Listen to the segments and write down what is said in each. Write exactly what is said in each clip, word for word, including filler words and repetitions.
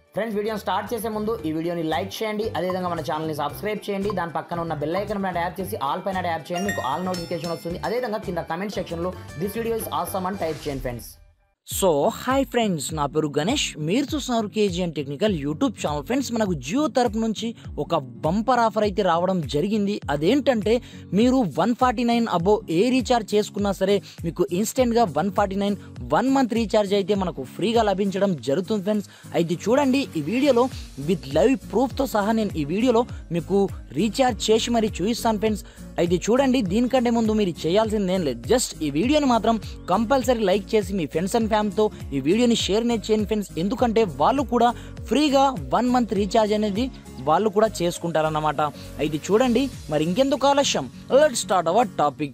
Friends వీడియోని start చేసే ముందు ఈ వీడియోని లైక్ చేయండి, అదేవిధంగా మన ఛానల్ని సబ్స్క్రైబ్ చేయండి. దాని పక్కన ఉన్న బెల్ ఐకాన్ పైన ట్యాప్ చేసి ఆల్ పైన ట్యాప్ చేయండి, మీకు ఆల్ నోటిఫికేషన్ వస్తుంది. అదేవిధంగా కింద కమెంట్ సెక్షన్లో దిస్ వీడియో ఇస్ ఆసమ్ అని టైప్ చేయండి ఫ్రెండ్స్. సో హాయ్ ఫ్రెండ్స్, నా పేరు గణేష్, మీరు చూస్తున్నారు KGN technical YouTube channel. Friends మనకు జియో తరపు నుంచి ఒక బంపర్ ఆఫర్ అయితే రావడం జరిగింది. అదేంటంటే మీరు వన్ ఫార్టీ నైన్ అబో ఏ రీఛార్జ్ చేసుకున్నా సరే మీకు ఇన్స్టెంట్గా one forty nine one month recharge అయితే మనకు ఫ్రీగా లభించడం జరుగుతుంది ఫ్రెండ్స్. అయితే చూడండి, ఈ వీడియోలో విత్ లైవ్ ప్రూఫ్తో సహా నేను ఈ వీడియోలో మీకు రీఛార్జ్ చేసి మరీ చూపిస్తాను ఫ్రెండ్స్. అయితే చూడండి, దీనికంటే ముందు మీరు చేయాల్సింది ఏం లేదు, జస్ట్ ఈ వీడియోని మాత్రం కంపల్సరీ లైక్ చేసి మీ ఫ్రెండ్స్ అండ్ ఫ్యామిలీతో ఈ వీడియోని షేర్ చేయండి ఫ్రెండ్స్. ఎందుకంటే వాళ్ళు కూడా ఫ్రీగా వన్ మంత్ రీఛార్జ్ అనేది వాళ్ళు కూడా చేసుకుంటారన్నమాట. అయితే చూడండి, మరి ఇంకెందుకు ఆలస్యం, let's start our topic.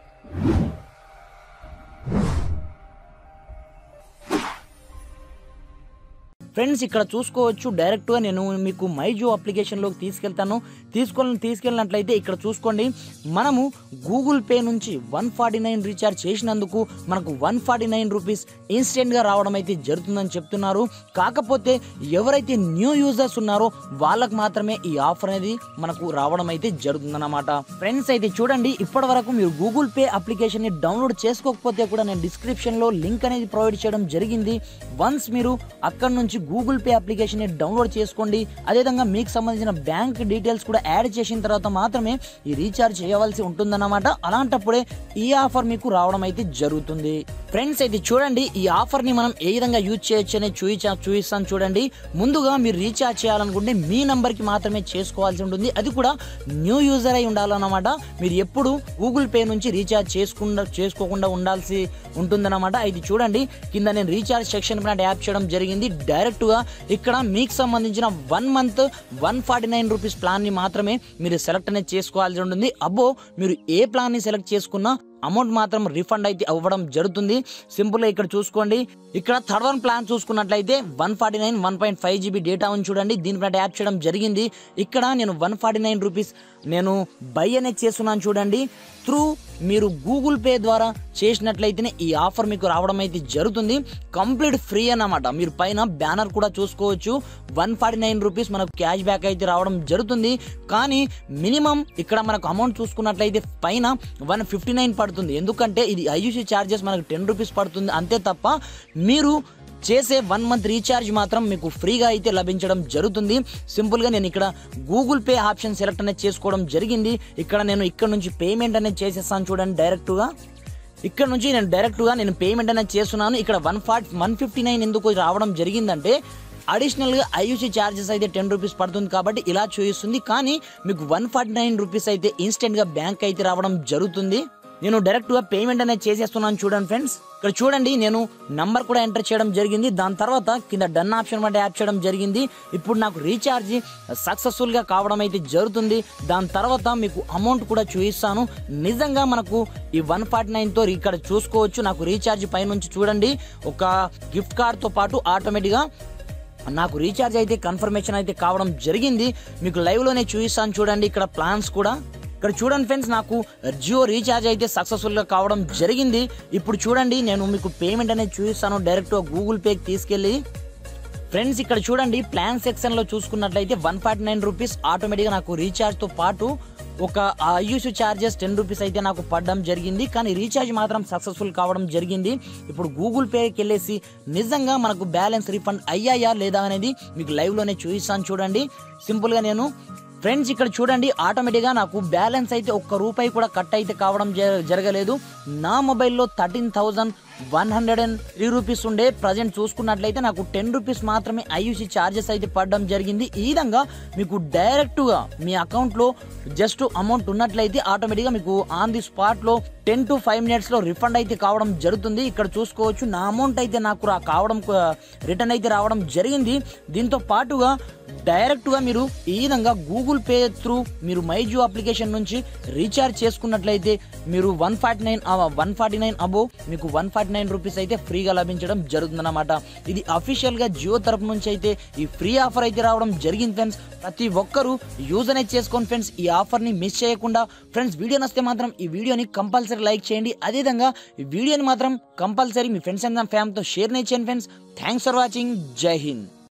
Friends ఇక్కడ చూసుకోవచ్చు, డైరెక్ట్గా నేను మీకు మై జియో అప్లికేషన్లోకి తీసుకెళ్తాను. తీసుకొని తీసుకెళ్ళినట్లయితే ఇక్కడ చూసుకోండి, మనము గూగుల్ పే నుంచి వన్ ఫార్టీ నైన్ రీఛార్జ్ చేసినందుకు మనకు వన్ ఫార్టీ నైన్ రూపీస్ ఇన్స్టెంట్గా రావడం అయితే జరుగుతుందని చెప్తున్నారు. కాకపోతే ఎవరైతే న్యూ యూజర్స్ ఉన్నారో వాళ్ళకు మాత్రమే ఈ ఆఫర్ అనేది మనకు రావడం అయితే జరుగుతుందన్నమాట. ఫ్రెండ్స్ అయితే చూడండి, ఇప్పటి వరకు మీరు గూగుల్ పే అప్లికేషన్ని డౌన్లోడ్ చేసుకోకపోతే కూడా నేను డిస్క్రిప్షన్లో లింక్ అనేది ప్రొవైడ్ చేయడం జరిగింది. వన్స్ మీరు అక్కడ నుంచి గూగుల్ పే అప్లికేషన్ డౌన్లోడ్ చేసుకోండి. అదేవిధంగా మీకు సంబంధించిన బ్యాంక్ డీటెయిల్స్ కూడా యాడ్ చేసిన తర్వాత మాత్రమే ఈ రీఛార్జ్ చేయవలసి ఉంటుందన్నమాట. అలాంటప్పుడే ఈ ఆఫర్ మీకు రావడం అయితే జరుగుతుంది. ఫ్రెండ్స్ అయితే చూడండి, ఈ ఆఫర్ ని మనం ఏ విధంగా యూజ్ చేయొచ్చు అనేది చూపించా చూపిస్తాను చూడండి. ముందుగా మీరు రీఛార్జ్ చేయాలనుకుంటే మీ నంబర్ కి మాత్రమే చేసుకోవాల్సి ఉంటుంది. అది కూడా న్యూ యూజర్ అయి ఉండాలన్నమాట. మీరు ఎప్పుడు గూగుల్ పే నుంచి రీఛార్జ్ చేసుకుండా చేసుకోకుండా ఉండాల్సి ఉంటుందన్నమాట. అయితే చూడండి, కింద నేను రీఛార్జ్ సెక్షన్ పైన ట్యాప్ చేయడం జరిగింది. డైరెక్ట్ గా ఇక్కడ మీకు సంబంధించిన one month one forty nine rupees plan ని మాత్రమే మీరు సెలెక్ట్ అనేది చేసుకోవాల్సి ఉంటుంది. అబ్బో మీరు ఏ ప్లాన్ ని సెలెక్ట్ చేసుకున్నా అమౌంట్ మాత్రం రిఫండ్ అయితే అవ్వడం జరుగుతుంది. సింపుల్ గా ఇక్కడ చూసుకోండి, ఇక్కడ థర్డ్ వన్ ప్లాన్ చూసుకున్నట్లయితే one forty nine one point five GB data ఉంది చూడండి. దీనిపై ట్యాప్ చేయడం జరిగింది. ఇక్కడ నేను వన్ ఫార్టీ నైన్ రూపీస్ నేను బై అనేది చేస్తున్నాను చూడండి. త్రూ మీరు గూగుల్ పే ద్వారా చేసినట్లయితేనే ఈ ఆఫర్ మీకు రావడం అయితే జరుగుతుంది. కంప్లీట్ ఫ్రీ అన్నమాట. మీరు పైన బ్యానర్ కూడా చూసుకోవచ్చు, వన్ ఫార్టీ నైన్ రూపీస్ మనకు క్యాష్ బ్యాక్ అయితే రావడం జరుగుతుంది. కానీ మినిమం ఇక్కడ మనకు అమౌంట్ చూసుకున్నట్లయితే పైన వన్ ఫిఫ్టీ నైన్ పడుతుంది. ఎందుకంటే ఇది ఐయూసీ ఛార్జెస్ మనకు టెన్ రూపీస్ పడుతుంది అంతే తప్ప మీరు చేసే వన్ మంత్ రీఛార్జ్ మాత్రం మీకు ఫ్రీగా అయితే లభించడం జరుగుతుంది. సింపుల్గా నేను ఇక్కడ గూగుల్ పే ఆప్షన్ సెలెక్ట్ అనేది చేసుకోవడం జరిగింది. ఇక్కడ నేను ఇక్కడ నుంచి పేమెంట్ అనేది చేసేస్తాను చూడండి. డైరెక్ట్గా ఇక్కడ నుంచి నేను డైరెక్ట్గా నేను పేమెంట్ అనేది చేస్తున్నాను. ఇక్కడ one forty one fifty nine ఎందుకు రావడం జరిగిందంటే అడిషనల్గా ఐయూసీ ఛార్జెస్ అయితే టెన్ రూపీస్ పడుతుంది కాబట్టి ఇలా చూపిస్తుంది. కానీ మీకు వన్ ఫార్టీ నైన్ రూపీస్ అయితే ఇన్స్టెంట్గా బ్యాంక్ అయితే రావడం జరుగుతుంది. నేను డైరెక్ట్గా పేమెంట్ అనేది చేసేస్తున్నాను చూడండి ఫ్రెండ్స్. ఇక్కడ చూడండి, నేను నంబర్ కూడా ఎంటర్ చేయడం జరిగింది. దాని తర్వాత కింద డన్ ఆప్షన్ మీద ట్యాప్ చేయడం జరిగింది. ఇప్పుడు నాకు రీఛార్జ్ సక్సెస్ఫుల్గా కావడం అయితే జరుగుతుంది. దాని తర్వాత మీకు అమౌంట్ కూడా చూపిస్తాను. నిజంగా మనకు ఈ వన్ ఫార్టీ నైన్తో ఇక్కడ చూసుకోవచ్చు, నాకు రీఛార్జ్ పైనుంచి చూడండి ఒక గిఫ్ట్ కార్డ్తో పాటు ఆటోమేటిక్గా నాకు రీఛార్జ్ అయితే కన్ఫర్మేషన్ అయితే కావడం జరిగింది. మీకు లైవ్లోనే చూపిస్తాను చూడండి. ఇక్కడ ప్లాన్స్ కూడా ఇక్కడ చూడండి ఫ్రెండ్స్, నాకు జియో రీఛార్జ్ అయితే సక్సెస్ఫుల్గా కావడం జరిగింది. ఇప్పుడు చూడండి, నేను మీకు పేమెంట్ అనేది చూపిస్తాను డైరెక్ట్గా గూగుల్ పేకి తీసుకెళ్ళి. ఫ్రెండ్స్ ఇక్కడ చూడండి, ప్లాన్ సెక్షన్లో చూసుకున్నట్లయితే వన్ ఫార్టీ నైన్ రూపీస్ ఆటోమేటిక్గా నాకు రీఛార్జ్తో పాటు ఒక ఐయూసీ ఛార్జెస్ టెన్ రూపీస్ అయితే నాకు పడడం జరిగింది. కానీ రీఛార్జ్ మాత్రం సక్సెస్ఫుల్ కావడం జరిగింది. ఇప్పుడు గూగుల్ పేకి వెళ్ళేసి నిజంగా మనకు బ్యాలెన్స్ రిఫండ్ అయ్యాయా లేదా అనేది మీకు లైవ్లోనే చూపిస్తాను చూడండి. సింపుల్గా నేను ఫ్రెండ్స్ ఇక్కడ చూడండి, ఆటోమేటిక్గా నాకు బ్యాలెన్స్ అయితే ఒక్క రూపాయి కూడా కట్ అయితే కావడం జరగలేదు. నా మొబైల్లో thirteen thousand one hundred and three rupees ఉండే ప్రజెంట్ చూసుకున్నట్లయితే నాకు టెన్ రూపీస్ మాత్రమే ఐయూసీ ఛార్జెస్ అయితే పడడం జరిగింది. ఈ విధంగా మీకు డైరెక్ట్గా మీ అకౌంట్లో జస్ట్ అమౌంట్ ఉన్నట్లయితే ఆటోమేటిక్గా మీకు ఆన్ ది స్పాట్లో టెన్ టు ఫైవ్ మినిట్స్లో రిఫండ్ అయితే కావడం జరుగుతుంది. ఇక్కడ చూసుకోవచ్చు, నా అమౌంట్ అయితే నాకు కావడం రిటర్న్ అయితే రావడం జరిగింది. దీంతో పాటుగా డైరెక్ట్గా మీరు ఈ విధంగా గూగుల్ పే త్రూ మీరు మై జియో అప్లికేషన్ నుంచి రీఛార్జ్ చేసుకున్నట్లయితే మీరు one forty nine one forty nine above మీకు వన్ ఫార్టీ నైన్ రూపీస్ అయితే ఫ్రీగా లభించడం జరుగుతుందన్నమాట. ఇది అఫీషియల్గా జియో తరపు నుంచి అయితే ఈ ఫ్రీ ఆఫర్ అయితే రావడం జరిగింది ఫ్రెండ్స్. ప్రతి ఒక్కరూ యూజ్ అనేది చేసుకోండి ఫ్రెండ్స్, ఈ ఆఫర్ని మిస్ చేయకుండా. ఫ్రెండ్స్ వీడియో నచ్చితే మాత్రం ఈ వీడియోని కంపల్సరీ లైక్ చేయండి. అదేవిధంగా ఈ వీడియోని మాత్రం కంపల్సరీ మీ ఫ్రెండ్స్ అండ్ ఫ్యామిలీతో షేర్ చేయండి friends. Thanks for watching. Jai Hind.